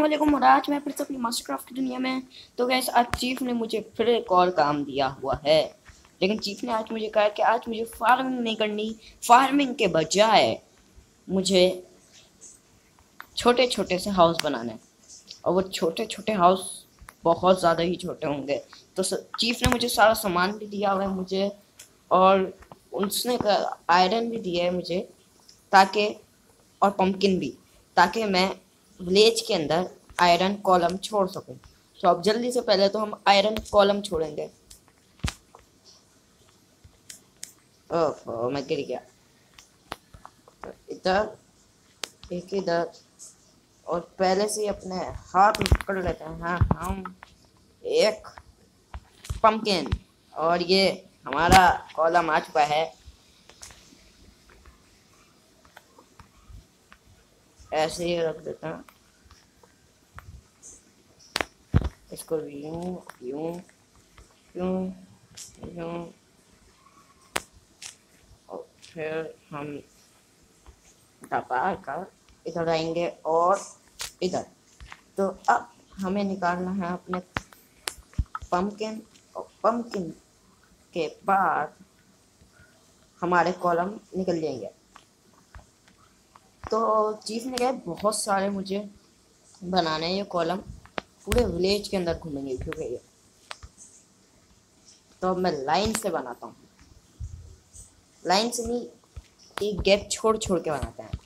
वालेकुम और आज मैं फिर से अपनी मास्टरक्राफ्ट की दुनिया में। तो गैस आज चीफ ने मुझे फिर एक और काम दिया हुआ है। लेकिन चीफ ने आज मुझे कहा कि आज मुझे फार्मिंग नहीं करनी। फार्मिंग के बजाय मुझे छोटे छोटे से हाउस बनाने हैं। और वो छोटे छोटे हाउस बहुत ज़्यादा ही छोटे होंगे। तो चीफ ने मुझे सारा सामान भी दिया हुआ है मुझे, और उसने आयरन भी दिया है मुझे, ताकि और पंपकिन भी, ताकि मैं विलेज के अंदर आयरन कॉलम छोड़ सकूं। तो अब जल्दी से पहले तो हम आयरन कॉलम छोड़ेंगे। ओह मैं गिर गया। तो इधर एक इधर, और पहले से ही अपने हाथ में पकड़ लेते हैं। हाँ हम एक पंपकिन, और ये हमारा कॉलम आ चुका है। ऐसे ही रख देता हूँ इसको, यूं यूं यूं यूं, और फिर हम दबा कर इधर आएंगे और इधर। तो अब हमें निकालना है अपने पंपकिन, और पंपकिन के बाद हमारे कॉलम निकल जाएंगे। तो चीफ ने कहा बहुत सारे मुझे बनाने हैं ये कॉलम, पूरे विलेज के अंदर घूमेंगे क्योंकि ये। तो अब मैं लाइन से बनाता हूँ, लाइन से नहीं, एक गैप छोड़ छोड़ के बनाते हैं।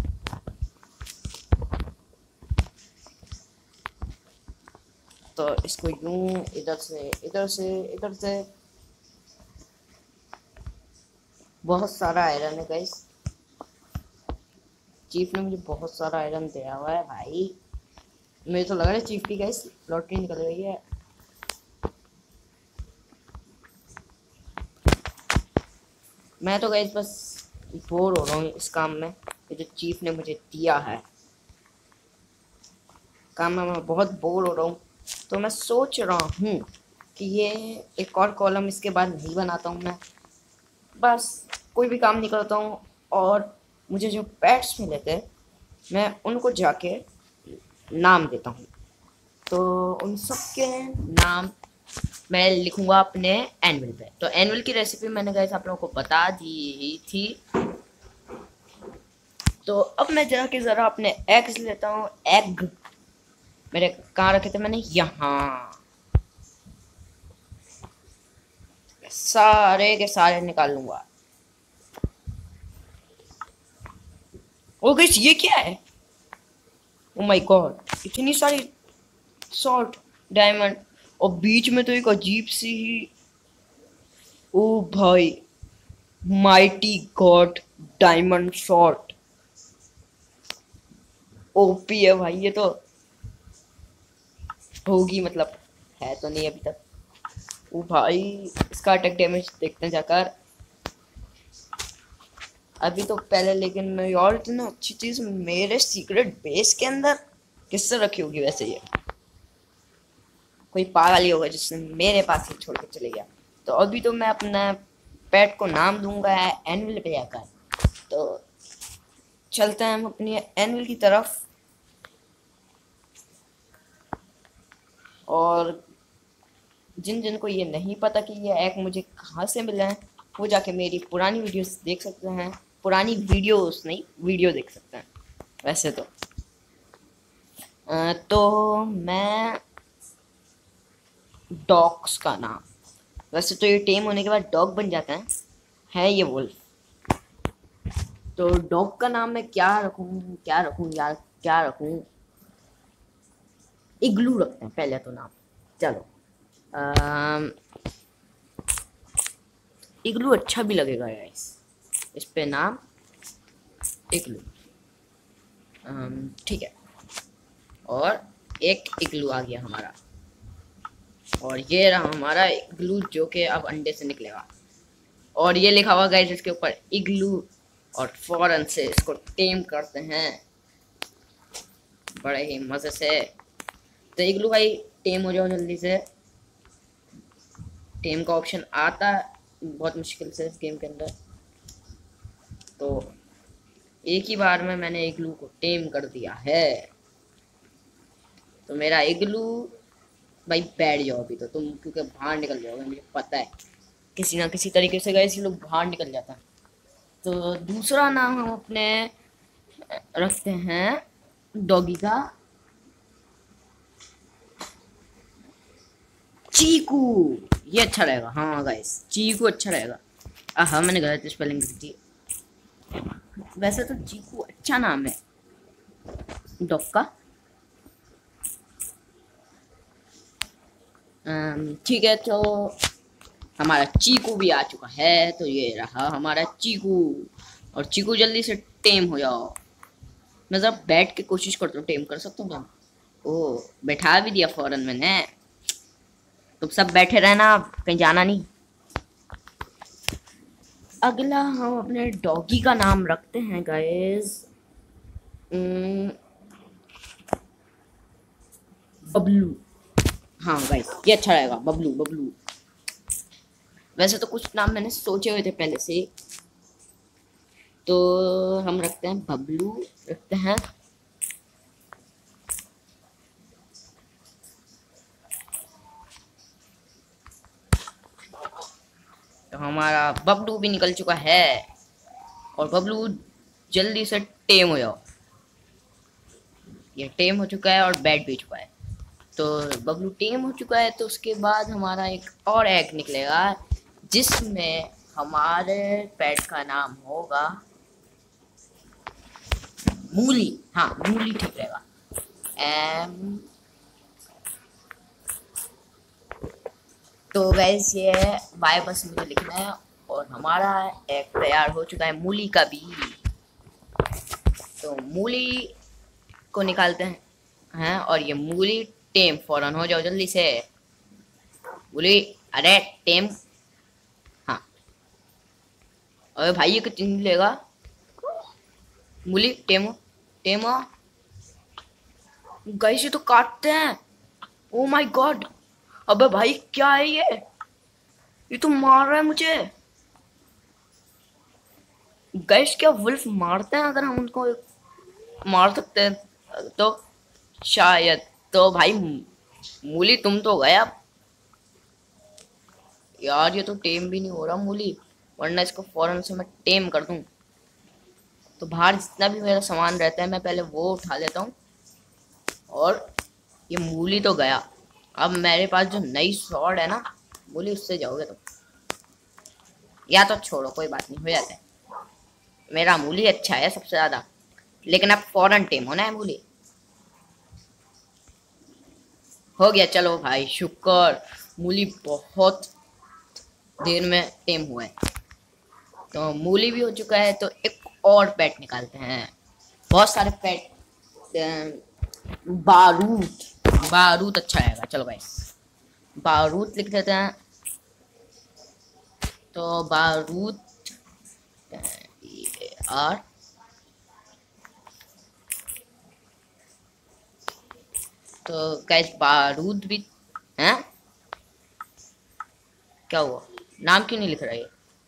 तो इसको यूं इधर से इधर से इधर से। बहुत सारा आयरन है गाइस, चीफ ने मुझे बहुत सारा आयरन दिया हुआ है भाई। मुझे तो लग रहा है चीफ की गाइस लॉटरी निकल रही है। मैं तो गाइस बस बोर हो रहा हूँ इस काम में, ये जो चीफ ने मुझे दिया है काम में मैं बहुत बोर हो रहा हूँ। तो मैं सोच रहा हूँ कि ये एक और कॉलम इसके बाद नहीं बनाता हूँ मैं, बस कोई भी काम नहीं करता हूँ। और मुझे जो पेट्स मिले थे मैं उनको जाके नाम देता हूँ। तो उन सब के नाम मैं लिखूंगा अपने एनुअल पे। तो एनुअल की रेसिपी मैंने गाइस आप लोगों को बता दी थी। तो अब मैं जाके ज़रा अपने एग्स लेता हूँ। एग मेरे कहाँ रखे थे मैंने, यहाँ सारे के सारे निकाल लूंगा। ओ गाइस ये क्या है, ओ माय गॉड, इतनी सारी सॉल्ट डायमंड, और बीच में तो एक अजीब सी ही, ओ भाई mighty god diamond shot, OP है भाई ये तो। होगी मतलब, है तो नहीं अभी तक। ओ भाई इसका अटैक डैमेज देखते हैं जाकर अभी तो पहले। लेकिन मैं और इतना अच्छी चीज मेरे सीक्रेट बेस के अंदर किससे रखी होगी वैसे, ये कोई पागल ही होगा जिसने मेरे पास ही छोड़ के चले गया। तो अभी तो मैं अपना पेट को नाम दूंगा एनुअल पे जाकर। तो चलते हैं हम अपनी एनुअल की तरफ। और जिन जिन को ये नहीं पता कि ये एग मुझे कहाँ से मिला है, वो जाके मेरी पुरानी वीडियोस देख सकते हैं। पुरानी वीडियोस नहीं, वीडियो देख सकते हैं वैसे तो। तो मैं डॉग्स का नाम, वैसे तो ये टेम होने के बाद डॉग बन जाता है ये वुल्फ। तो डॉग का नाम मैं क्या रखूं यार, क्या रखूं। इग्लू रखते हैं पहले तो नाम। चलो इग्लू अच्छा भी लगेगा गाइस, इस पे नाम इग्लू। ठीक है, और एक इग्लू आ गया हमारा, और ये रहा हमारा इग्लू जो कि अब अंडे से निकलेगा। और ये लिखा हुआ गाइस इसके ऊपर इग्लू, और फौरन से इसको टेम करते हैं बड़े ही मजे से। तो इग्लू भाई टेम हो जाओ जल्दी से। टेम का ऑप्शन आता बहुत मुश्किल से इस गेम के अंदर। तो एक ही बार में मैंने इग्लू को टेम कर दिया है। तो मेरा इग्लू भाई बैठ जाओ अभी तो तुम, क्योंकि बाहर निकल जाओगे मुझे पता है, किसी ना किसी तरीके से गए लोग बाहर निकल जाता है। तो दूसरा नाम हम अपने रखते हैं डॉगी का चीकू। ये अच्छा रहेगा, हाँ गाइस चीकू अच्छा रहेगा। हाँ मैंने गलत स्पेलिंग लिख दी। वैसे तो चीकू अच्छा नाम है डॉग का। ठीक है, तो हमारा चीकू भी आ चुका है। तो ये रहा हमारा चीकू। और चीकू जल्दी से टेम हो जाओ। मैं जरा बैठ के कोशिश करता हूँ, टेम कर सकता हूँ क्या? ओ बैठा भी दिया फौरन मैंने। तुम सब बैठे रहना, कहीं जाना नहीं। अगला हम अपने डॉगी का नाम रखते हैं गाइस बबलू। हाँ गाइस ये अच्छा रहेगा, बबलू बबलू। वैसे तो कुछ नाम मैंने सोचे हुए थे पहले से, तो हम रखते हैं बबलू, रखते हैं तो हमारा बबलू भी निकल चुका है। और बबलू जल्दी से टेम हो जाओ। ये टेम हो चुका है और बैठ भी चुका है। तो बबलू टेम हो चुका है, तो उसके बाद हमारा एक और एग निकलेगा जिसमें हमारे पेट का नाम होगा मूली। हाँ मूली ठीक रहेगा। एम तो गैस ये बाय बस मुझे लिखना है। और हमारा एग तैयार हो चुका है मूली का भी। तो मूली को निकालते हैं और ये मूली टेम फौरन हो जाओ जल्दी से। मूली अरे टेम। हाँ अरे भाई ये कितनी लेगा? मूली टेमो टेमो। गाइस ये तो काटते हैं। Oh my god. अबे भाई क्या है ये तो मार रहा है मुझे। गाइस क्या वुल्फ मारते हैं? अगर हम उनको मार सकते हैं तो शायद। तो भाई मूली तुम तो गया यार, ये तो टेम भी नहीं हो रहा मूली, वरना इसको फौरन से मैं टेम कर दूं। तो बाहर जितना भी मेरा सामान रहता है मैं पहले वो उठा लेता हूँ। और ये मूली तो गया। अब मेरे पास जो नई स्वॉर्ड है ना मूली, उससे जाओगे तुम। या तो छोड़ो कोई बात नहीं, हो जाता है। मेरा मूली अच्छा है सबसे ज्यादा, लेकिन अब फौरन टेम होना है मूली। हो गया चलो भाई शुक्र, मूली बहुत देर में टेम हुआ है। तो मूली भी हो चुका है, तो एक और पेट निकालते हैं। बहुत सारे पेट। बारूद। बारूद अच्छा रहेगा, चलो भाई बारूद लिख देते हैं। तो बारूद और तो गैस बारूद भी हैं। क्या हुआ? नाम क्यों नहीं लिख रहा है?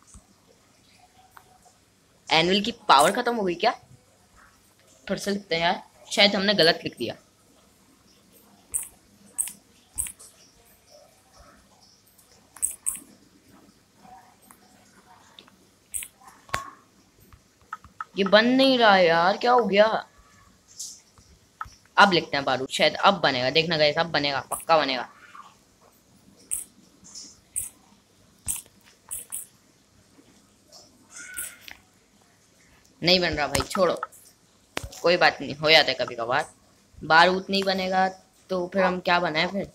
एनुअल की पावर खत्म हो गई क्या? फिर से लिखते हैं यार, शायद हमने गलत लिख दिया। ये बन नहीं रहा है यार, क्या हो गया? अब लिखते हैं बारूद, शायद अब बनेगा, देखना गाइस अब बनेगा, पक्का बनेगा। नहीं बन रहा भाई, छोड़ो कोई बात नहीं, हो जाता है कभी कभार। बारूद नहीं बनेगा तो फिर हम क्या बनाए फिर?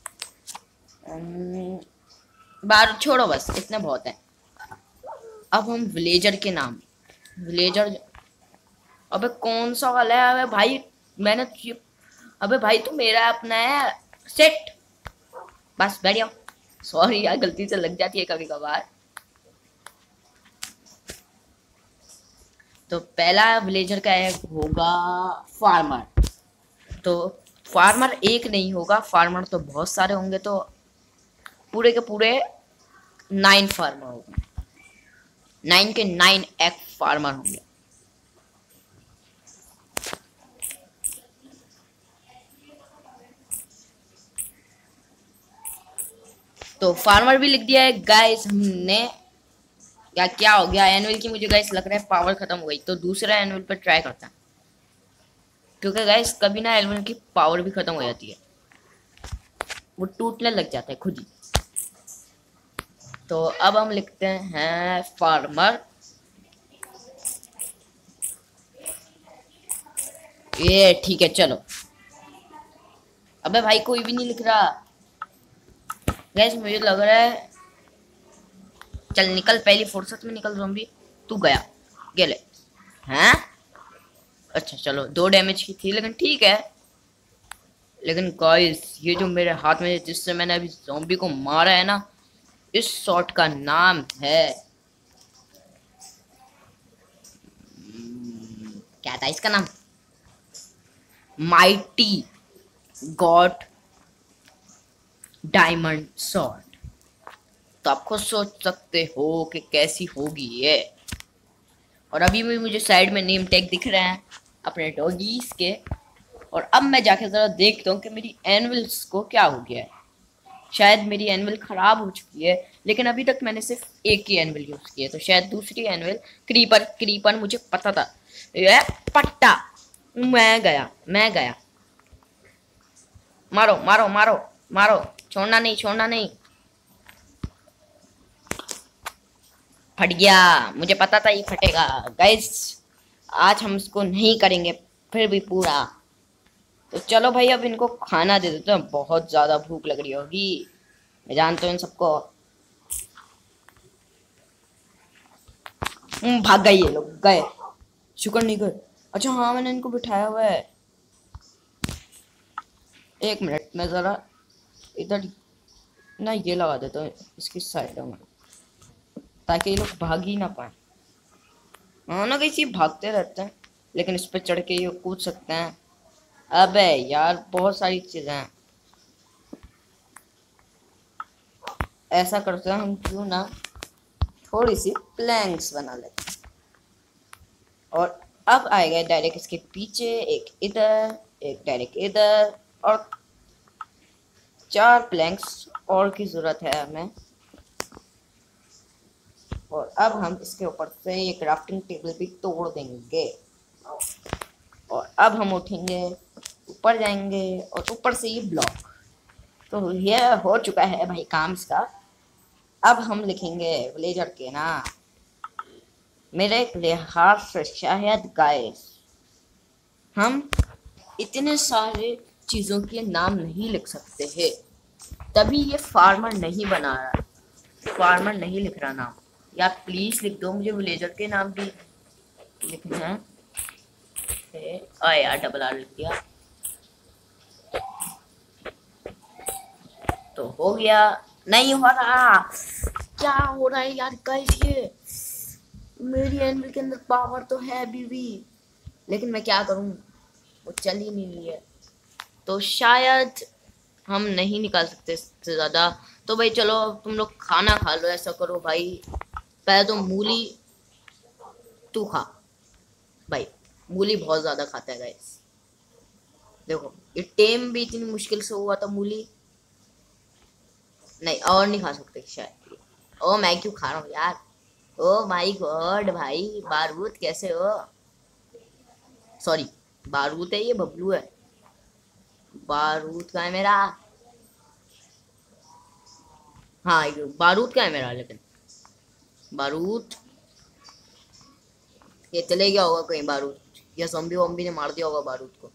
बारूद छोड़ो, बस इतना बहुत है। अब हम विलेजर के नाम। विलेजर। अबे कौन सा वाला है? अबे भाई मैंने अबे भाई तू मेरा अपना है सेट। बस बैठ जाओ। सॉरी यार, गलती से लग जाती है कभी कभार। तो पहला विलेजर का एक होगा फार्मर। तो फार्मर एक नहीं होगा, फार्मर तो बहुत सारे होंगे, तो पूरे के पूरे 9 फार्मर होंगे। 9 के 9 एग फार्मर होंगे। तो फार्मर भी लिख दिया है गाइस हमने। या क्या हो गया एनुअल की, मुझे गाइस लग रहा है पावर खत्म हो गई, तो दूसरा एनुअल पर ट्राई करता है, क्योंकि गाइस कभी ना एनुअल की पावर भी खत्म हो जाती है, वो टूटने लग जाता है खुद ही। तो अब हम लिखते हैं फार्मर। ये ठीक है चलो। अबे भाई कोई भी नहीं लिख रहा गैस, मुझे लग रहा है। चल निकल, पहली फुर्सत में निकल ज़ॉम्बी। तू गया गेले हैं। अच्छा चलो 2 डैमेज की थी, लेकिन ठीक है। लेकिन गाइस ये जो मेरे हाथ में जिससे मैंने अभी ज़ॉम्बी को मारा है ना, इस शॉट का नाम है क्या था इसका नाम, माइटी गॉड डायमंड शॉट। तो आप खुद सोच सकते हो कि कैसी होगी ये। और अभी भी मुझे साइड में नेम टैग दिख रहे हैं अपने डॉगीज के। और अब मैं जाके ज़रा देखता हूँ कि मेरी एनिमल्स को क्या हो गया है। शायद मेरी एनिमल ख़राब हो चुकी है, लेकिन अभी तक मैंने सिर्फ एक ही एनिमल यूज़ की है, तो शायद दूसरी एनिमल क्रीपर। क्रीपर मुझे पता था। ये पट्टा, मैं गया। मारो मारो मारो मारो, छोड़ना नहीं छोड़ना नहीं। फट गया, मुझे पता था ये फटेगा गाइस। आज हम इसको नहीं करेंगे फिर भी पूरा। तो चलो भाई अब इनको खाना दे देते हैं, बहुत ज़्यादा भूख लग रही होगी, मैं जानता हूँ इन सबको। भाग गए ये लोग, गए। शुक्र नहीं कर। अच्छा हाँ मैंने इनको बिठाया हुआ है। 1 मिनट मैं ज़रा इधर ना ये लगा देता हूँ इसकी साइड में, ताकि ये लोग भाग ही ना पाए। हाँ ना कैसे भागते रहते हैं, लेकिन इस पर चढ़ के ये कूद सकते हैं। अबे यार बहुत सारी चीज़ें हैं। ऐसा करते हैं हम, क्यों ना थोड़ी सी प्लैंक्स बना लेते हैं। और अब आएगा डायरेक्ट इसके पीछे, एक इधर एक डायरेक्ट इधर, और 4 प्लैंक्स और की ज़रूरत है हमें। और अब हम इसके ऊपर से ये क्राफ्टिंग टेबल भी तोड़ देंगे। और अब हम उठेंगे, ऊपर जाएंगे, और ऊपर से ये ब्लॉक। तो ये हो चुका है भाई काम इसका। अब हम लिखेंगे विलेजर के ना, मेरे लिहाज से शायद गाइस हम इतने सारे चीज़ों के नाम नहीं लिख सकते हैं, तभी ये फार्मर नहीं बना रहा, फार्मर नहीं लिख रहा नाम। या प्लीज़ लिख दो, मुझे विलेजर के नाम भी लिखना है। यार डबल आर लिख दिया तो हो गया। नहीं हो रहा, क्या हो रहा है यार गाइस, ये मेरी एनिमल के अंदर पावर तो है अभी भी, लेकिन मैं क्या करूं, वो चल ही नहीं रही है। तो शायद हम नहीं निकाल सकते इससे ज़्यादा। तो भाई चलो तुम लोग खाना खा लो, ऐसा करो भाई। पहले तो मूली तू खा भाई, मूली बहुत ज़्यादा खाता है गाइस। देखो ये टेम भी इतनी मुश्किल से हुआ था मूली। नहीं और नहीं खा सकते शायद। ओ मैं क्यों खा रहा हूँ यार, ओ माय गॉड भाई, बारूद कैसे हो। सॉरी बारूद है ये, बबलू है। बारूद का है मेरा, हाँ बारूद का है मेरा, लेकिन बारूद ये चले गया होगा कहीं बारूद, या ज़ॉम्बी वॉम्बी ने मार दिया होगा बारूद को।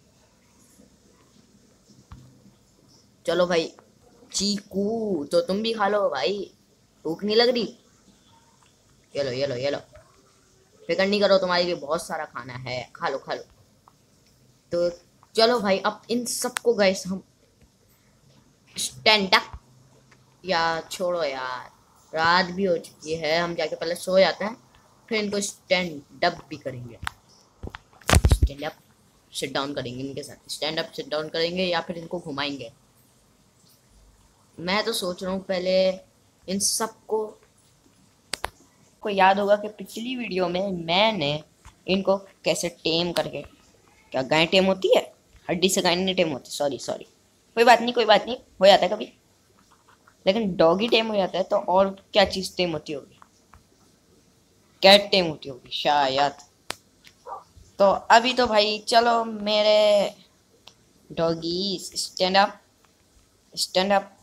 चलो भाई चीकू तो तुम भी खा लो भाई, भूख नहीं लग रही। ये लो फिक्र नहीं करो, तुम्हारे लिए बहुत सारा खाना है, खा लो खा लो। तो चलो भाई अब इन सबको गाइस हम स्टैंड अप, या छोड़ो यार रात भी हो चुकी है, हम जाके पहले सो जाते हैं, फिर इनको स्टैंड अप भी करेंगे। स्टैंड अप सिट डाउन करेंगे इनके साथ, स्टैंड अप सिट डाउन करेंगे, या फिर इनको घुमाएंगे। मैं तो सोच रहा हूँ पहले इन सबको को याद होगा कि पिछली वीडियो में मैंने इनको कैसे टेम करके, क्या गाय टेम होती है, हड्डी से गाय नहीं टेम होती, सॉरी कोई बात नहीं हो जाता है कभी। लेकिन डॉगी टेम हो जाता है तो और क्या चीज टेम होती होगी? कैट टेम होती होगी शायद। तो अभी तो भाई चलो मेरे doggy stand up, stand up.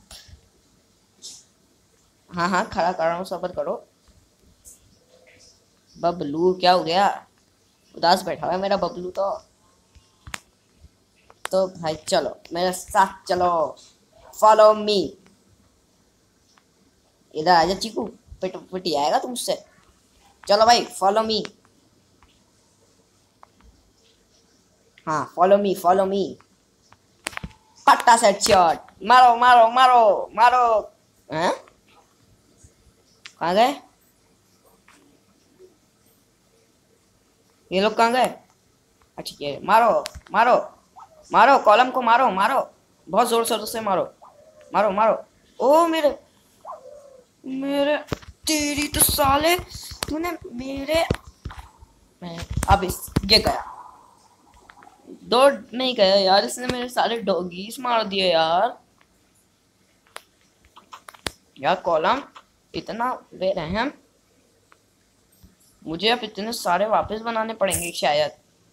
हाँ हाँ खड़ा कर रहा हूँ, सबर करो। बबलू क्या हो गया? उदास बैठा हुआ है मेरा बबलू तो भाई चलो मेरे साथ चलो, फॉलो मी। इधर आजा चीकू, पिट पिटी आएगा तुमसे। चलो भाई फॉलो मी। हाँ फॉलो मी फॉलो मी। पट्टा सेट शॉट, मारो मारो मारो मारो। हैं? कहाँ गए ये लोग? कहाँ गए? अच्छा ये मारो मारो मारो, कॉलम को मारो मारो, बहुत जोर शोर से मारो, मारो मारो। ओ मेरे, मेरे, तेरी तो साले, तूने मेरे, मैं अब इस ये गया, दो नहीं गया यार, इसने मेरे सारे डॉगीज मार दिए यार। यार कॉलम इतना बेरहम, मुझे अब इतने सारे वापस बनाने पड़ेंगे शायद।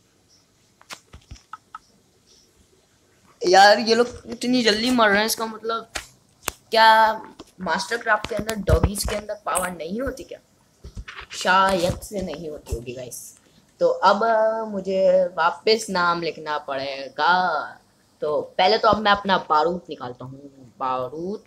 यार ये लोग इतनी जल्दी मर रहे हैं, इसका मतलब क्या मास्टर क्राफ्ट के अंदर डॉगीज के अंदर पावर नहीं होती क्या? शायद से नहीं होती होगी गाइस। तो अब मुझे वापस नाम लिखना पड़ेगा। तो पहले तो अब मैं अपना बारूद निकालता हूँ, बारूद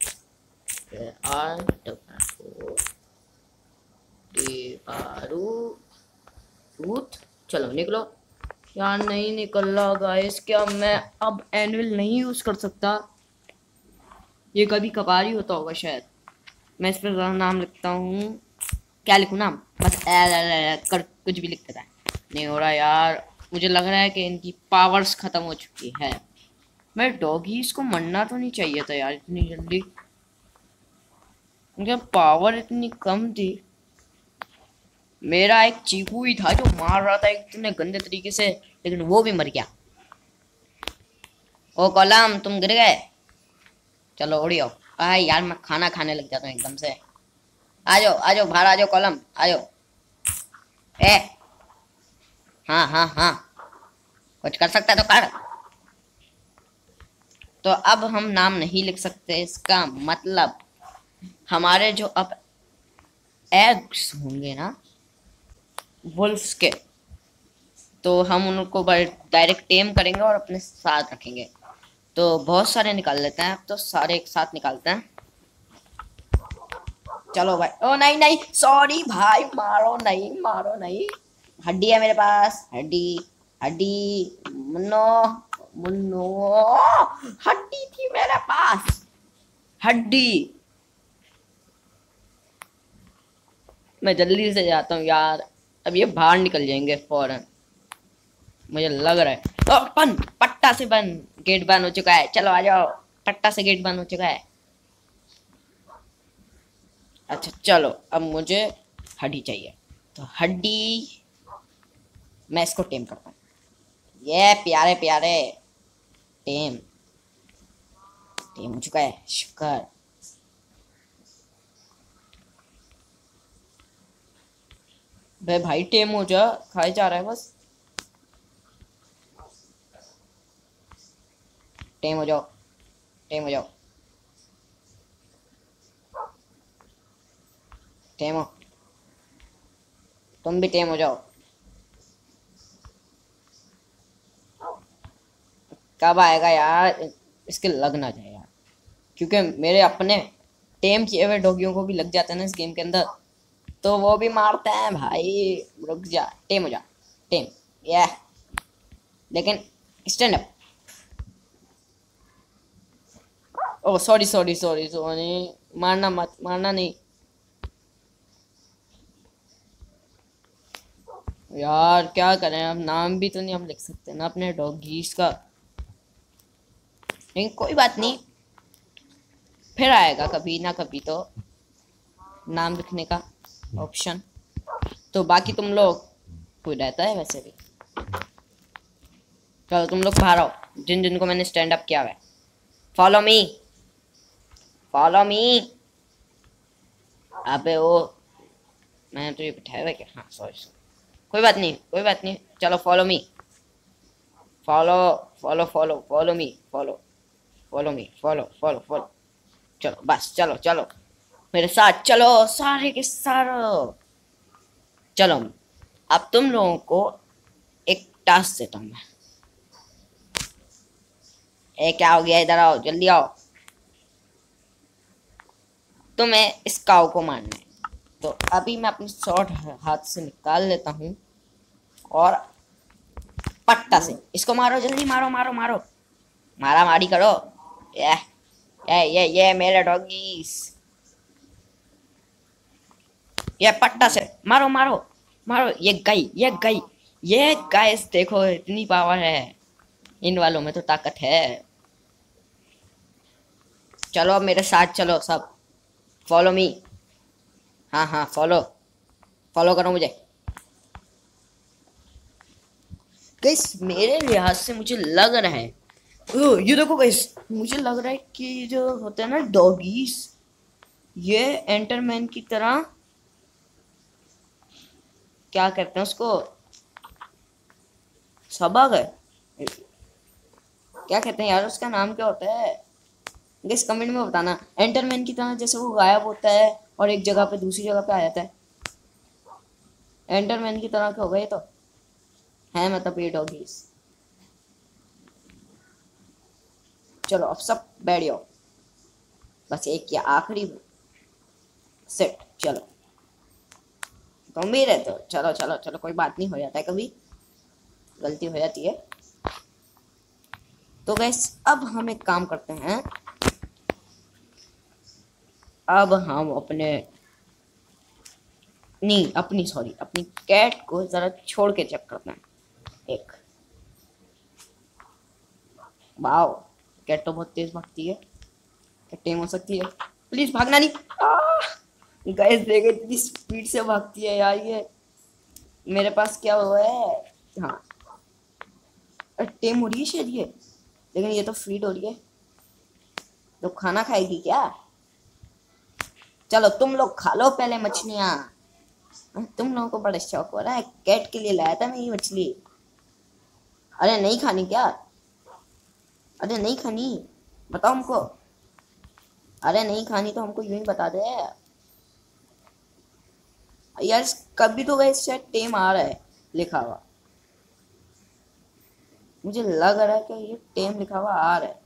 बारूद, चलो निकलो। यार नहीं निकल रहा गाइस, क्या मैं अब एनुअल नहीं यूज कर सकता? ये कभी कभार ही होता होगा शायद। मैं इस पर नाम लिखता हूँ, क्या लिखूँ नाम? बस कर कुछ भी लिख देता है। नहीं हो रहा यार, मुझे लग रहा है कि इनकी पावर्स खत्म हो चुकी है। मैं डॉगीज को मरना तो नहीं चाहिए था यार इतनी जल्दी, इनके पावर इतनी कम थी। मेरा एक चीकू ही था जो मार रहा था इतने गंदे तरीके से, लेकिन वो भी मर गया। ओ कॉलम तुम गिर गए, चलो उड़ी आओ। यार मैं खाना खाने लग जाता हूँ एकदम से। आ जाओ आ जाओ बाहर आ जाओ कॉलम आ जाओ। ए हाँ हाँ हाँ, कुछ कर सकता है तो कर। तो अब हम नाम नहीं लिख सकते, इसका मतलब हमारे जो अब एग्स होंगे ना वुल्फ्स के, तो हम उनको डायरेक्ट टेम करेंगे और अपने साथ रखेंगे। तो बहुत सारे निकाल लेते हैं, अब तो सारे एक साथ निकालते हैं। चलो भाई, ओ नहीं नहीं सॉरी भाई, मारो नहीं मारो नहीं। हड्डी है मेरे पास, हड्डी, हड्डी, मुन्नो, मुन्नो, हड्डी थी मेरे पास, हड्डी। मैं जल्दी से जाता हूँ यार, अब ये बाहर निकल जाएंगे फौरन, मुझे लग रहा है। बंद, पट्टा से बंद, गेट बंद हो चुका है, चलो आ जाओ, पट्टा से गेट बंद हो चुका है। अच्छा चलो अब मुझे हड्डी चाहिए, तो हड्डी मैं इसको टेम करता हूँ। ये प्यारे प्यारे टेम, टेम हो चुका है, शुक्र। भाई भाई टेम हो जा, खाए जा रहा है बस। टेम हो जाओ, टेम हो जाओ, टेम हो, तुम भी टेम हो जाओ। कब आएगा यार, इसके लग ना जाए यार, क्योंकि मेरे अपने टेम किए हुए डॉगियों को भी लग जाते हैं ना इस गेम के अंदर, तो वो भी मारते हैं भाई। रुक जा, टेम हो जा, टेम, ये लेकिन stand up. Oh sorry sorry sorry sorry, मारना मत, मारना नहीं यार, क्या करें अब, नाम भी तो नहीं हम लिख सकते ना अपने डॉगीज का। लेकिन कोई बात नहीं, फिर आएगा कभी ना कभी तो नाम लिखने का ऑप्शन। तो बाकी तुम लोग, कोई रहता है वैसे भी, चलो तुम लोग बाहर आओ, जिन जिनको मैंने स्टैंड अप किया हुआ है, फॉलो मी। Follow me. अबे वो मैंने तुझे बिठाया था क्या? हाँ सॉरी, कोई बात नहीं, कोई बात नहीं, चलो follow me. Follow follow follow follow me, follow follow me, follow follow follow. चलो बस, चलो चलो मेरे साथ चलो, सारे के सारे चलो। अब तुम लोगों को एक टास्क देता हूँ मैं। क्या हो गया? इधर आओ, जल्दी आओ। तुम्हें इस काऊ को मारना है। तो अभी मैं अपनी शॉर्ट हाथ से निकाल लेता हूँ और पट्टा से इसको मारो, जल्दी मारो मारो मारो, मारा मारी करो। ये मेरे डॉगीज, ये पट्टा से मारो मारो मारो। ये गाइस देखो, इतनी पावर है इन वालों में, तो ताकत है। चलो अब मेरे साथ चलो सब, फॉलो मी। हाँ हाँ फॉलो, फॉलो करो मुझे। गाइस मेरे लिहाज से मुझे लग रहा है, ये देखो गाइस, मुझे लग रहा है कि जो होते हैं ना डॉगीज, ये एंटरमैन की तरह, क्या कहते हैं उसको, सबक है, क्या कहते हैं यार, उसका नाम क्या होता है? गाइस कमेंट में बताना। एंटरमैन की तरह जैसे वो गायब होता है और एक जगह पे दूसरी जगह पे आ जाता है, एंटरमैन की तरह क्या होगा ये तो है, मतलब ये डॉगीज। चलो अब सब बैठ जाओ, बस एक या आखिरी सेट। चलो गंभीर है तो चलो चलो चलो, कोई बात नहीं, हो जाता है कभी, गलती हो जाती है। तो गैस अब हम एक काम करते हैं, अब हम अपनी कैट को जरा छोड़ के चेक करते हैं। एक वाओ, कैट तो बहुत तेज भागती है, क्या टेम हो सकती है? प्लीज भागना नहीं। गैस देखो इतनी स्पीड से भागती है यार ये, मेरे पास क्या हुआ है? हाँ टेम हो रही है शायद ये, लेकिन ये तो फीड हो रही है, तो खाना खाएगी क्या? चलो तुम लोग खा लो पहले मछलियाँ, तुम लोगों को बड़ा शौक हो रहा है, कैट के लिए लाया था मैं ये मछली। अरे नहीं खानी क्या? अरे नहीं खानी, बताओ हमको। अरे नहीं खानी तो हमको यूं ही बता दे यार। कभी तो वैसे शायद टेम आ रहा है लिखा हुआ, मुझे लग रहा है कि ये टेम लिखा हुआ आ रहा है।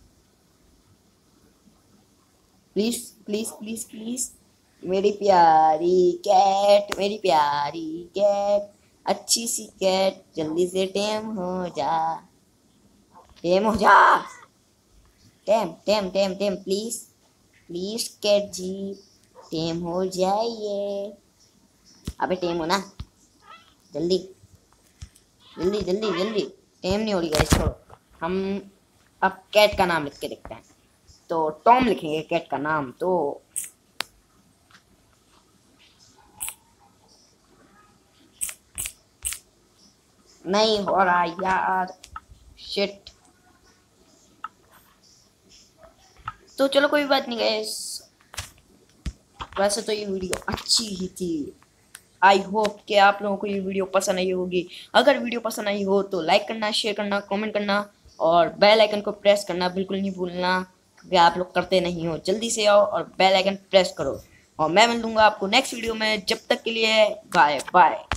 प्लीज प्लीज प्लीज प्लीज, मेरी प्यारी कैट, मेरी प्यारी कैट, अच्छी सी कैट, जल्दी से टेम हो जा, टेम हो जा, टेम टेम टेम टेम, प्लीज प्लीज कैट जी, टेम हो जाइए। अबे टेम हो ना, जल्दी जल्दी जल्दी जल्दी। टेम नहीं हो रही गाइस, छोड़ो। हम अब कैट का नाम लिख के देखते हैं, तो टॉम लिखेंगे कैट का नाम, तो नहीं हो रहा यार, शिट। तो चलो कोई बात नहीं गाइस, वैसे तो ये वीडियो अच्छी ही थी। आई होप कि आप लोगों को ये वीडियो पसंद आई होगी। अगर वीडियो पसंद आई हो तो लाइक करना, शेयर करना, कमेंट करना और बेल आइकन को प्रेस करना बिल्कुल नहीं भूलना, क्योंकि आप लोग करते नहीं हो। जल्दी से आओ और बेल आइकन प्रेस करो, और मैं मिल दूंगा आपको नेक्स्ट वीडियो में। जब तक के लिए बाय बाय।